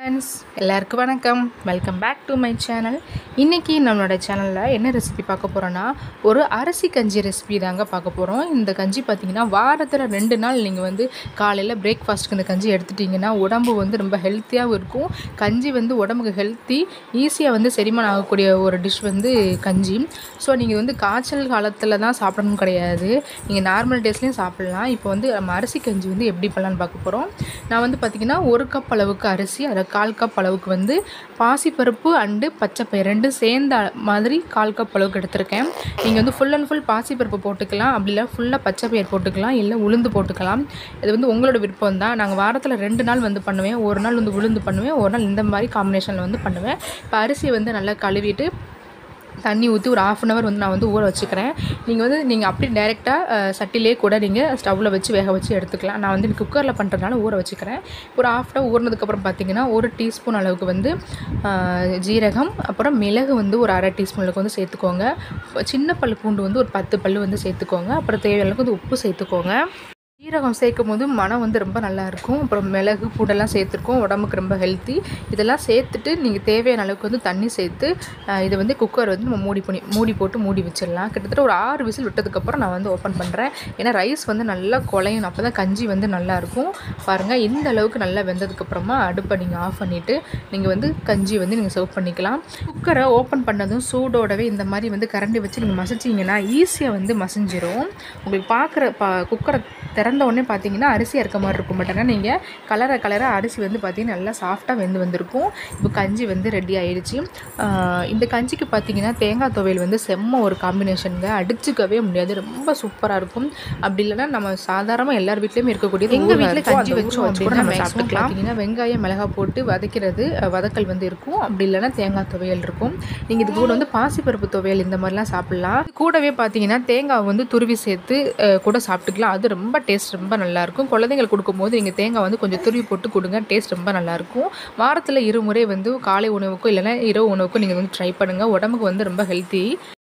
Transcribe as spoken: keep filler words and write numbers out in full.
Friends எல்லாருக்கும் வணக்கம் welcome back to my channel. இன்றைக்கி நம்மளோட சேனலில் என்ன ரெசிபி பார்க்க போகிறோன்னா ஒரு அரிசி கஞ்சி ரெசிபி தாங்க பார்க்க போகிறோம். இந்த கஞ்சி பார்த்திங்கன்னா வாரத்தில் ரெண்டு நாள் நீங்கள் வந்து காலையில் பிரேக்ஃபாஸ்ட்டுக்கு இந்த கஞ்சி எடுத்துட்டிங்கன்னா உடம்பு வந்து ரொம்ப ஹெல்த்தியாகவும் இருக்கும். கஞ்சி வந்து உடம்புக்கு ஹெல்த்தி, ஈஸியாக வந்து செரிமானம் ஆகக்கூடிய ஒரு டிஷ் வந்து கஞ்சி. ஸோ நீங்கள் வந்து காய்ச்சல் காலத்தில் தான் சாப்பிடணும் கிடையாது, நீங்கள் நார்மல் டேஸ்லேயும் சாப்பிட்லாம். இப்போ வந்து நம்ம அரிசி கஞ்சி வந்து எப்படி பண்ணலான்னு பார்க்க போகிறோம். நான் வந்து பார்த்திங்கன்னா ஒரு கப் அளவுக்கு அரிசி, அதை கால் கப் அளவுக்கு வந்து பாசிப்பருப்பு அண்டு பச்சைப்பயிறு ரெண்டும் சேர்ந்த மாதிரி கால் கப் அளவுக்கு எடுத்திருக்கேன். நீங்கள் வந்து ஃபுல் அண்ட் ஃபுல் பாசிப்பருப்பு போட்டுக்கலாம், அப்படி இல்லை ஃபுல்லாக பச்சைப்பயிறு போட்டுக்கலாம், இல்லை உளுந்து போட்டுக்கலாம். இது வந்து உங்களோட விருப்பம் தான். நாங்கள் வாரத்தில் ரெண்டு நாள் வந்து பண்ணுவேன். ஒரு நாள் வந்து உளுந்து பண்ணுவேன், ஒரு நாள் இந்த மாதிரி காம்பினேஷனில் வந்து பண்ணுவேன். இப்போ அரிசியை வந்து நல்லா கழுவிட்டு தண்ணி ஊற்றி ஒரு ஆஃப் அன் ஹவர் வந்து நான் வந்து ஊற வச்சுக்கிறேன். நீங்கள் வந்து நீங்கள் அப்படியே டைரெக்டாக சட்டிலே கூட நீங்கள் ஸ்டவ்வில் வச்சு வேக வச்சு எடுத்துக்கலாம். நான் வந்து குக்கரில் பண்ணுறதுனால ஊற வச்சுக்கிறேன். ஒரு ஆஃப் அன் ஹவர் ஊறினதுக்கப்புறம் பார்த்திங்கன்னா ஒரு டீஸ்பூன் அளவுக்கு வந்து ஜீரகம், அப்புறம் மிளகு வந்து ஒரு அரை டீஸ்பூன் அளவுக்கு வந்து சேர்த்துக்கோங்க. சின்ன பல் பூண்டு வந்து ஒரு பத்து பல் வந்து சேர்த்துக்கோங்க. அப்புறம் தேவையான அளவுக்கு வந்து உப்பு சேர்த்துக்கோங்க. சீரகம் சேர்க்கும் போது மனம் வந்து ரொம்ப நல்லாயிருக்கும். அப்புறம் மிளகு பூண்டெல்லாம் சேர்த்துருக்கோம், உடம்புக்கு ரொம்ப ஹெல்த்தி. இதெல்லாம் சேர்த்துட்டு நீங்கள் தேவையான அளவுக்கு வந்து தண்ணி சேர்த்து இதை வந்து குக்கர் வந்து நம்ம மூடி பண்ணி மூடி போட்டு மூடி வச்சிடலாம். கிட்டத்தட்ட ஒரு ஆறு விசில் விட்டதுக்கப்புறம் நான் வந்து ஓப்பன் பண்ணுறேன். ஏன்னா ரைஸ் வந்து நல்லா குழையணும், அப்போ தான் கஞ்சி வந்து நல்லாயிருக்கும். பாருங்கள், இந்த அளவுக்கு நல்லா வெந்ததுக்கப்புறமா அடுப்பை நீங்கள் ஆஃப் பண்ணிவிட்டு நீங்கள் வந்து கஞ்சி வந்து நீங்கள் சர்வ் பண்ணிக்கலாம். குக்கரை ஓப்பன் பண்ணதும் சூடோடவே இந்த மாதிரி வந்து கரண்டி வச்சு நீங்கள் மசிச்சிங்கன்னா ஈஸியாக வந்து மசிஞ்சிரும். உங்களுக்கு பார்க்குற பா குக்கரை திறந்த உடனே பார்த்தீங்கன்னா அரிசியாக இருக்க மாதிரி இருக்கும். பட் ஆனால் நீங்கள் கலரை கலராக அரிசி வந்து பார்த்திங்கன்னா நல்லா சாஃப்டாக வெந்து வந்திருக்கும். இப்போ கஞ்சி வந்து ரெடி ஆகிடுச்சு. இந்த கஞ்சிக்கு பார்த்திங்கன்னா தேங்காய் துவையல் வந்து செம்ம ஒரு காம்பினேஷனுங்க, அடிச்சுக்கவே முடியாது, ரொம்ப சூப்பராக இருக்கும். அப்படி இல்லைனா நம்ம சாதாரணமாக எல்லார் வீட்லேயுமே இருக்கக்கூடியது. எங்கள் வீட்டில் கஞ்சி வச்சோம் அப்படின்னா நம்ம சாப்பிட்டுக்கலாம். பார்த்தீங்கன்னா வெங்காயம் மிளகாய் போட்டு வதக்கிறது வதக்கல் வந்து இருக்கும், அப்படி இல்லைனா தேங்காய் துவையல் இருக்கும். நீங்கள் இது கூட வந்து பாசிப்பருப்பு துவையல் இந்த மாதிரிலாம் சாப்பிட்லாம். கூடவே பார்த்தீங்கன்னா தேங்காய் வந்து துருவி சேர்த்து கூட சாப்பிட்டுக்கலாம். அது ரொம்ப டேஸ்ட் ரொம்ப நல்லாயிருக்கும். குழந்தைங்களுக்கு கொடுக்கும்போது நீங்கள் தேங்காய் வந்து கொஞ்சம் துருவி போட்டு கொடுங்க, டேஸ்ட் ரொம்ப நல்லாயிருக்கும். வாரத்தில் இருமுறை வந்து காலை உணவுக்கும் இல்லைனா இரவு உணவுக்கும் நீங்கள் வந்து ட்ரை பண்ணுங்கள். உடம்புக்கு வந்து ரொம்ப ஹெல்த்தி.